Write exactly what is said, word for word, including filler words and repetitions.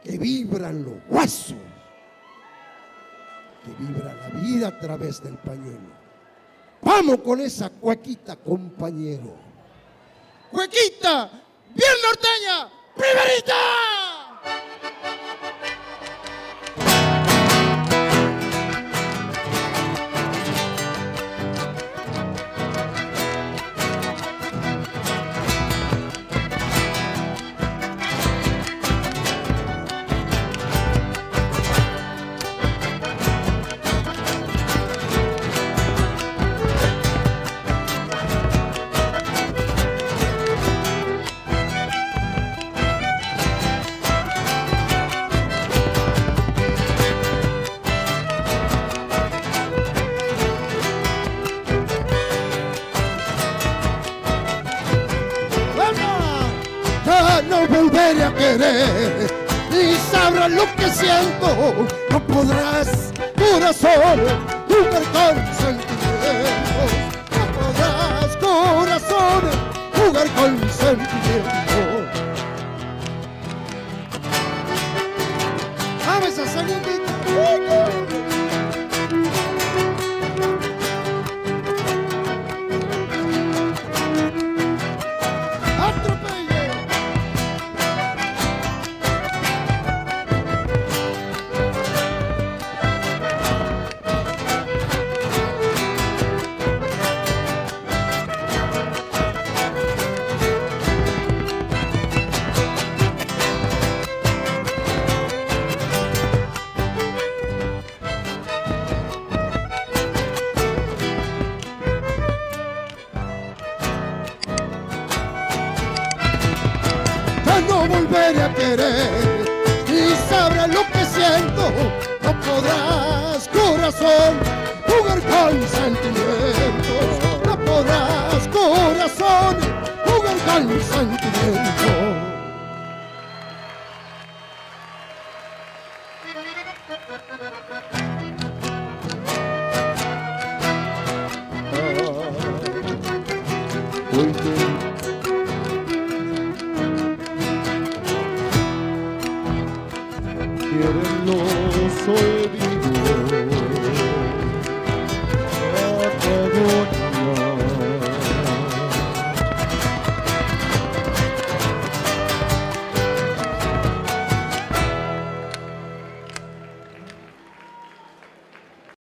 que vibran los huesos, que vibra la vida a través del pañuelo. Vamos con esa cuequita, compañero. Cuequita, bien norteña, primerita. No volveré a querer, ni sabrás lo que siento. No podrás, corazón, jugar con sentimientos. No podrás, corazón, jugar con sentimientos. Dame esa segundita. No volveré a querer, ni sabrás lo que siento. No podrás, corazón, jugar con sentimientos. No podrás, corazón, jugar con sentimientos. Quieren los